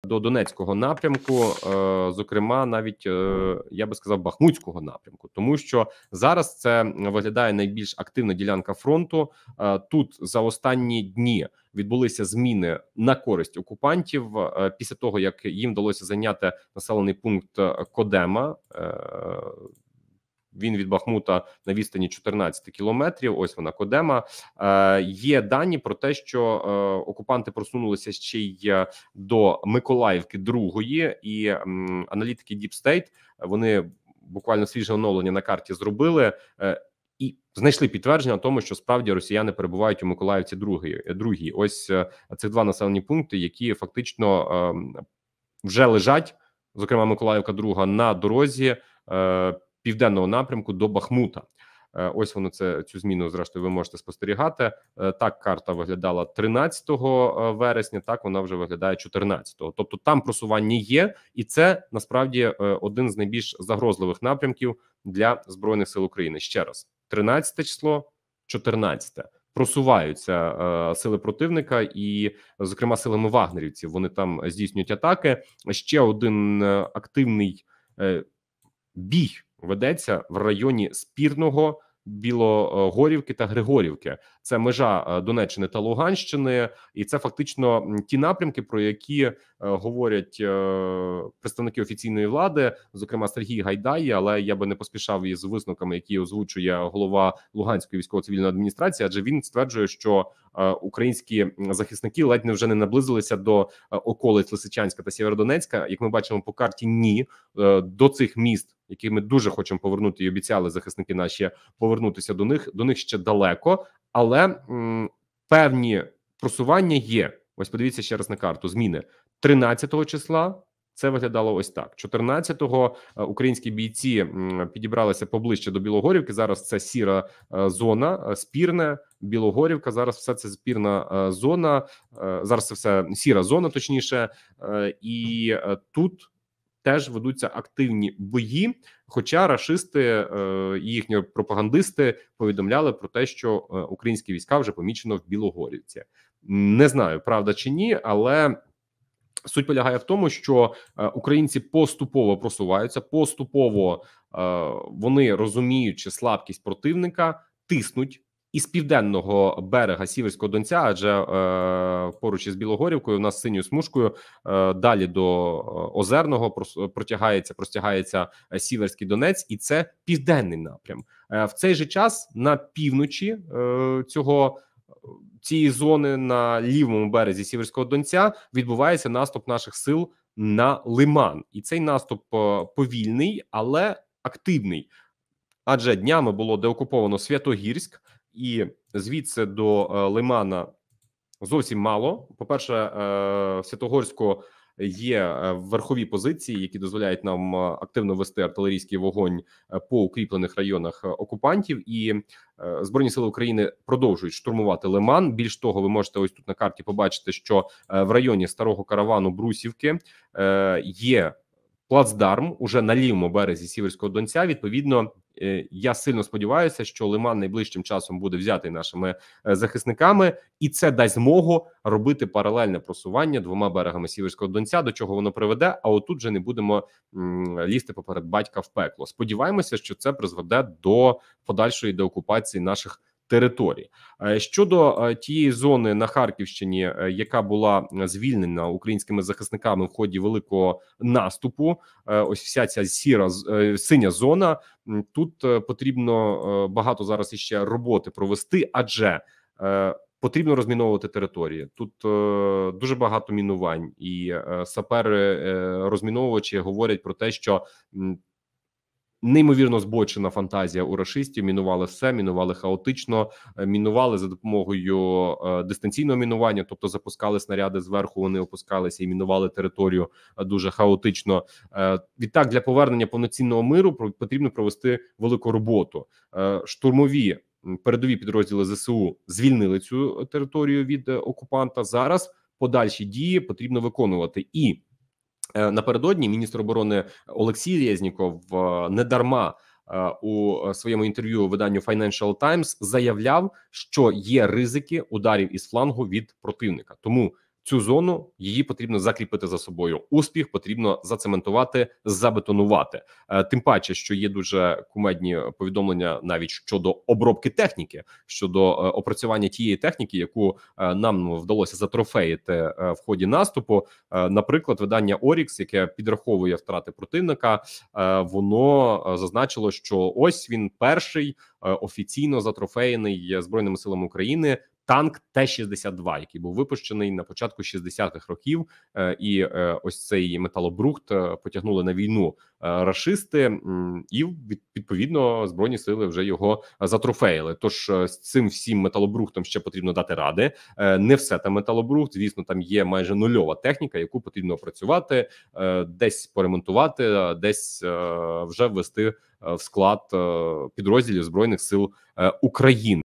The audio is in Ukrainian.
до Донецького напрямку, зокрема, навіть я би сказав, Бахмутського напрямку, тому що зараз це виглядає найбільш активна ділянка фронту. Тут за останні дні відбулися зміни на користь окупантів після того, як їм вдалося зайняти населений пункт Кодема. Він від Бахмута на відстані 14 кілометрів. Ось вона Кодема. Є дані про те, що окупанти просунулися ще й до Миколаївки другої, і аналітики Deep State, вони буквально свіже оновлення на карті зробили і знайшли підтвердження тому, що справді росіяни перебувають у Миколаївці другій. Ось цих два населені пункти, які фактично вже лежать, зокрема Миколаївка друга, на дорозі південного напрямку до Бахмута. Ось воно цю зміну, зрештою, ви можете спостерігати. Так карта виглядала 13 вересня, так вона вже виглядає 14-го. Тобто там просування є, і це насправді один з найбільш загрозливих напрямків для Збройних сил України. Ще раз, 13 число, 14. Просуваються сили противника і, зокрема, силами вагнерівців. Вони там здійснюють атаки. Ще один активний бій ведеться в районі Спірного, Білогорівки та Григорівки. Це межа Донеччини та Луганщини, і це фактично ті напрямки, про які говорять представники офіційної влади, зокрема Сергій Гайдай, але я би не поспішав із висновками, які озвучує голова Луганської військово-цивільної адміністрації, адже він стверджує, що українські захисники ледь не вже не наблизилися до околиць Лисичанська та Сєвєродонецька. Як ми бачимо по карті, ні. До цих міст, які ми дуже хочемо повернути, і обіцяли захисники наші повернутися до них ще далеко, але певні просування є. Ось подивіться ще раз на карту. Зміни 13 числа. Це виглядало ось так. 14-го українські бійці підібралися поближче до Білогорівки. Зараз це сіра зона, Спірне, Білогорівка. Зараз все це спірна зона. Зараз це все сіра зона, точніше. І тут теж ведуться активні бої, хоча рашисти і їхні пропагандисти повідомляли про те, що українські війська вже помічено в Білогорівці. Не знаю, правда чи ні, але суть полягає в тому, що українці поступово просуваються, поступово вони, розуміючи слабкість противника, тиснуть із південного берега Сіверського Донця, адже поруч із Білогорівкою у нас синьою смужкою далі до Озерного простягається Сіверський Донець, і це південний напрям. В цей же час на півночі цієї зони на лівому березі Сіверського Донця відбувається наступ наших сил на Лиман. І цей наступ повільний, але активний. Адже днями було деокуповано Святогірськ, і звідси до Лимана зовсім мало. По-перше, в Святогорську є верхові позиції, які дозволяють нам активно вести артилерійський вогонь по укріплених районах окупантів, і Збройні сили України продовжують штурмувати Лиман. Більш того, ви можете ось тут на карті побачити, що в районі Старого Каравану Брусівки є плацдарм уже на лівому березі Сіверського Донця. Відповідно, я сильно сподіваюся, що Лиман найближчим часом буде взятий нашими захисниками, і це дасть змогу робити паралельне просування двома берегами Сіверського Донця, до чого воно приведе, а отут же не будемо лізти поперед батька в пекло. Сподіваємося, що це призведе до подальшої деокупації наших територій. Щодо тієї зони на Харківщині, яка була звільнена українськими захисниками в ході великого наступу, ось вся ця синя зона, тут потрібно багато зараз іще роботи провести, адже потрібно розміновувати території. Тут дуже багато мінувань, і сапери-розміновувачі говорять про те, що неймовірно збочена фантазія у рашистів, мінували все, мінували хаотично, мінували за допомогою дистанційного мінування, тобто запускали снаряди зверху, вони опускалися і мінували територію дуже хаотично. Відтак, для повернення повноцінного миру потрібно провести велику роботу. Штурмові передові підрозділи ЗСУ звільнили цю територію від окупанта. Зараз подальші дії потрібно виконувати. І напередодні міністр оборони Олексій Резніков недарма у своєму інтерв'ю виданню Financial Times заявляв, що є ризики ударів із флангу від противника. Тому цю зону її потрібно закріпити за собою. Успіх потрібно зацементувати, забетонувати. Тим паче, що є дуже кумедні повідомлення навіть щодо обробки техніки, щодо опрацювання тієї техніки, яку нам вдалося затрофеїти в ході наступу. Наприклад, видання Орікс, яке підраховує втрати противника, воно зазначило, що ось він перший офіційно затрофеєний Збройними силами України танк Т-62, який був випущений на початку 60-х років, і ось цей металобрухт потягнули на війну рашисти, і відповідно Збройні сили вже його затрофеїли. Тож з цим всім металобрухтом ще потрібно дати ради. Не все там металобрухт, звісно, там є майже нульова техніка, яку потрібно опрацювати, десь поремонтувати, десь вже ввести в склад підрозділів Збройних сил України.